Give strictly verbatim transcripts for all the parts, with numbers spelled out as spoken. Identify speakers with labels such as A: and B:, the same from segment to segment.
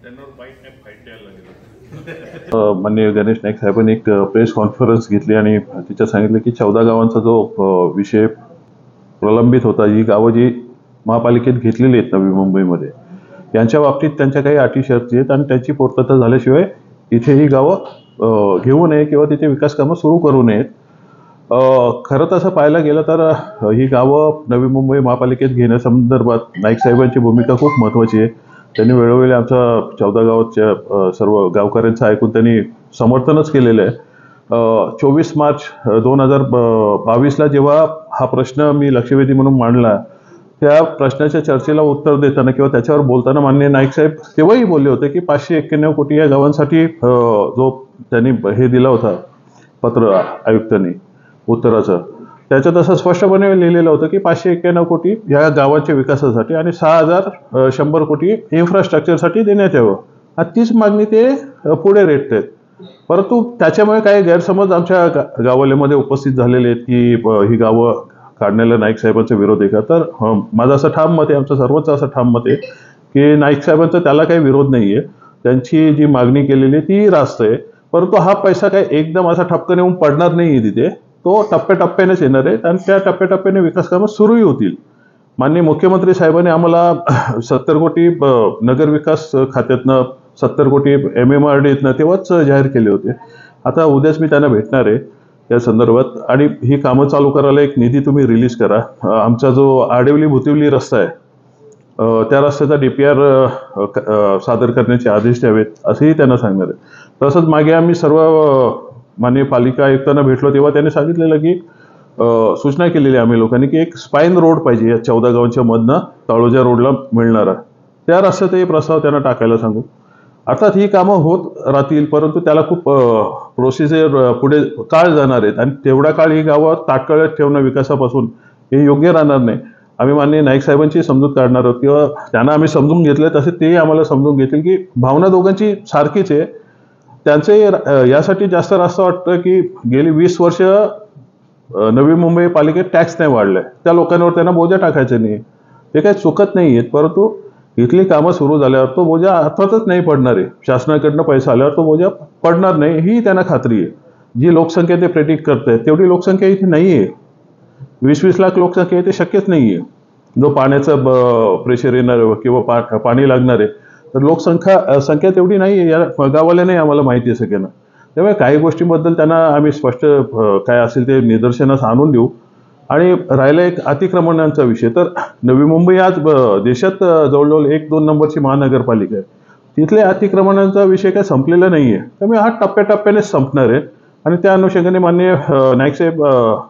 A: माननीय गणेश नाईक साहेबांनी एक प्रेस कॉन्फरन्स घेतली आणि तिच्यात सांगितलं की चौदा गावांचा जो विषय प्रलंबित होता, ही गावं जी महापालिकेत घेतलेली आहेत नवी मुंबईमध्ये, यांच्या बाबतीत त्यांच्या काही अटी शर्ती आहेत आणि त्याची पूर्तता झाल्याशिवाय इथे ही गावं घेऊ नये किंवा तिथे विकास कामं सुरू करू नयेत. खरं तसं पाहायला गेलं तर ही गावं नवी मुंबई महापालिकेत घेण्यासंदर्भात नाईक साहेबांची भूमिका खूप महत्त्वाची आहे. त्यांनी वेळोवेळी आमच्या चौदा गावाच्या सर्व गावकऱ्यांचं ऐकून त्यांनी समर्थनच केलेलं आहे. चोवीस मार्च दोन हजार बावीसला जेव्हा हा प्रश्न मी लक्षवेधी म्हणून मांडला, त्या प्रश्नाच्या चर्चेला उत्तर देताना किंवा त्याच्यावर बोलताना माननीय नाईक साहेब तेव्हाही बोलले होते की पाचशे एक्क्याण्णव कोटी या गावांसाठी जो त्यांनी हे दिला होता पत्र आयुक्तांनी उत्तराचं, त्याच्यात असं स्पष्टपणे लिहिलेलं होतं की पाचशे एक्क्याण्णव कोटी या गावाच्या विकासासाठी आणि सहा हजार शंभर कोटी इन्फ्रास्ट्रक्चरसाठी देण्यात यावं. हा तीच मागणी ते पुढे रेटत आहेत. परंतु त्याच्यामुळे काही गैरसमज आमच्या गा गावाल्यामध्ये उपस्थित झालेले आहेत की ही गावं काढण्याला नाईक साहेबांचा विरोध आहे का. तर माझं असं ठाम मत आहे, आमचं सर्वच असं ठाम मत आहे की नाईक साहेबांचा त्याला काही विरोध नाही आहे. त्यांची जी मागणी केलेली आहे ती रास्त आहे. परंतु हा पैसा काही एकदम असा ठपकन येऊन पडणार नाही आहे तिथे, तो टप्प्याटप्प्यानेच येणार आहे आणि त्या टप्प्याटप्प्याने विकास कामं सुरूही होतील. माननीय मुख्यमंत्री साहेबांनी आम्हाला सत्तर कोटी नगर विकास खात्यातनं, सत्तर कोटी एम एम आर डीतनं तेव्हाच जाहीर केले होते. आता उद्याच मी त्यांना भेटणार आहे त्या संदर्भात आणि ही कामं चालू करायला एक निधी तुम्ही रिलीज करा. आमचा जो आडिवली भुतिवली रस्ता आहे त्या रस्त्याचा डी पी आर सादर करण्याचे आदेश द्यावेत असंही त्यांना सांगणार आहे. तसंच मागे आम्ही सर्व माननीय पालिका आयुक्तांना भेटलो तेव्हा त्यांनी सांगितलेलं की सूचना केलेली आम्ही लोकांनी की एक स्पाईन रोड पाहिजे या चौदा गावांच्या मधनं तळोजा रोडला मिळणारा, त्या रस्त्यातही प्रस्ताव त्यांना टाकायला सांगू. अर्थात ही कामं होत राहतील, परंतु त्याला खूप प्रोसिजर पुढे काळ जाणार आहेत आणि तेवढा काळ ही गावं ताटकळत ठेवणं विकासापासून हे योग्य राहणार नाही. आम्ही माननीय नाईक साहेबांची समजूत काढणार आहोत किंवा त्यांना आम्ही समजून घेतलं तसे तेही आम्हाला समजून घेतील की भावना दोघांची सारखीच आहे. त्यांचे यासाठी जास्त रास्त वाटतं की गेली वीस वर्ष नवी मुंबई पालिकेत टॅक्स नाही वाढलाय, त्या लोकांवर त्यांना बोजा टाकायचा नाही. ते काही चुकत नाही आहेत, परंतु इथली कामं सुरू झाल्यावर तो बोजा अर्थातच नाही पडणार आहे. शासनाकडनं पैसा आल्यावर तो बोजा पडणार नाही ही त्यांना खात्री आहे. जी लोकसंख्या ते प्रेडिक्ट करतायत तेवढी लोकसंख्या इथे नाही आहे. वीस वीस लाख लोकसंख्या इथे शक्यच नाही आहे. जो पाण्याचं प्रेशर येणार किंवा पा पाणी लागणार आहे, तर लोकसंख्या संख्या तेवढी नाही आहे. या गावाला नाही आम्हाला माहिती आहे सगळ्यांना. त्यामुळे काही गोष्टींबद्दल त्यांना आम्ही स्पष्ट काय असेल ते निदर्शनास आणून देऊ. आणि राहिला एक अतिक्रमणांचा विषय, तर नवी मुंबई आज देशात जवळजवळ एक दोन नंबरची महानगरपालिका आहे. तिथले अतिक्रमणांचा विषय काय संपलेला नाही आहे. त्यामुळे हा टप्प्याटप्प्यानेच संपणार आहे आणि त्या अनुषंगाने माननीय नाईक साहेब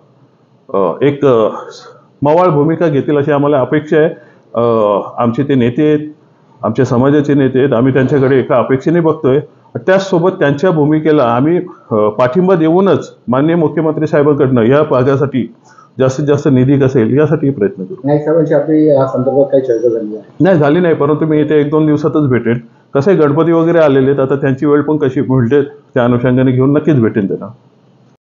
A: एक मवाळ भूमिका घेतील अशी आम्हाला अपेक्षा आहे. आमचे ते नेते आहेत, आमच्या समाजाचे नेते आहेत, आम्ही त्यांच्याकडे एका अपेक्षेने बघतोय. त्याचसोबत त्यांच्या भूमिकेला आम्ही पाठिंबा देऊनच माननीय मुख्यमंत्री साहेबांकडनं या भागासाठी जास्तीत जास्त निधी कसेल यासाठी प्रयत्न करू.
B: नाईक साहेबांची आपली या संदर्भात काही चर्चा झाली
A: नाही झाली नाही, परंतु मी इथे एक दोन दिवसातच भेटेन. कसे गणपती वगैरे आलेले आहेत, आता त्यांची वेळ पण कशी मिळते त्या अनुषंगाने घेऊन नक्कीच भेटेन त्यांना.